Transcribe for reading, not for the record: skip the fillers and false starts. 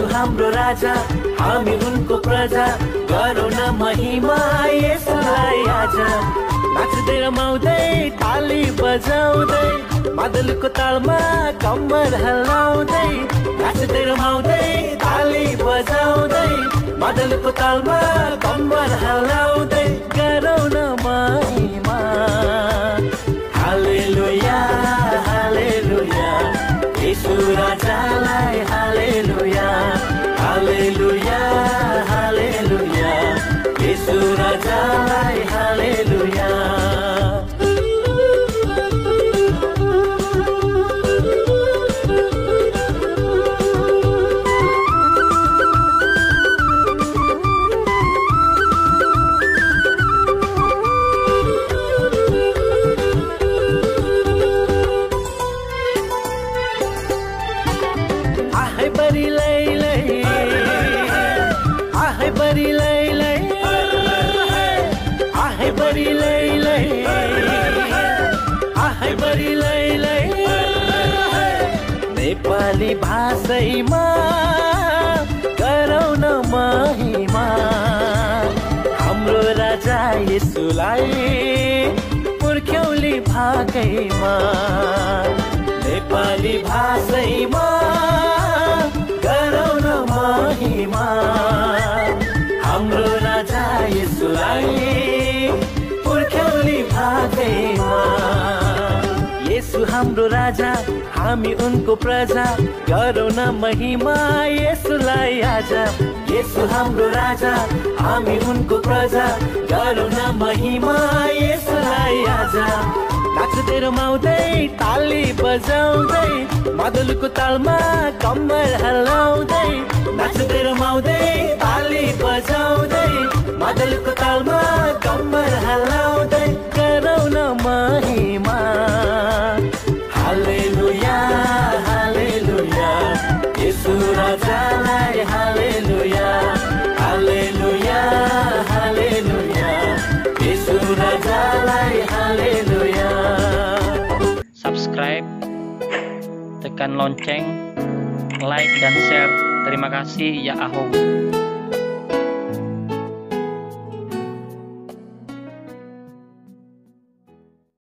हाम्रो राजा हामी उनको प्रजा गरौँ न महिमा यसलाई आज नाच्दै रमाउँदै ताली बजाउँदै मादलको तालमा कम्मर हल्लाउँदै नाच्दै रमाउँदै ताली बजाउँदै मादलको तालमा कम्मर हल्लाउँदै गरौँ न महिमा हालेलुया हालेलुया येशू राजालाई हालेलुया हालेलुया हालेलुया येशू राजालाई हालेलुया नेपाली भाषैमा गरौँ न महिमा हाम्रो राजा येशूलाई पुर्ख्यौली भागैमा नेपाली भाषैमा गरौँ न महिमा हाम्रो राजा येशूलाई पुर्ख्यौली भागैमा येशू हाम्रो राजा हामी उनको प्रजा गरौँ न महिमा येशूलाई आज येशू हाम्रो राजा हामी उनको प्रजा गरौँ न महिमा येशूलाई आज नाच्दै रमाउँदै ताली बजाउँदै मादलको तालमा कम्मर हल्लाउँदै नाच्दै रमाउँदै ताली बजाउँदै मादलको तालमा कम्मर हल्लाउँदै गरौँ न महिमा हालेलुया हालेलुया येशू राजालाई हालेलुया हालेलुया हालेलुया येशू राजालाई हालेलुया subscribe, tekan lonceng, like dan share. Terima kasih ya Ahong.